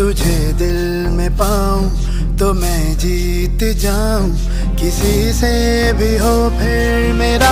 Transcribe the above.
तुझे दिल में पाऊं तो मैं जीत जाऊं, किसी से भी हो फिर मेरा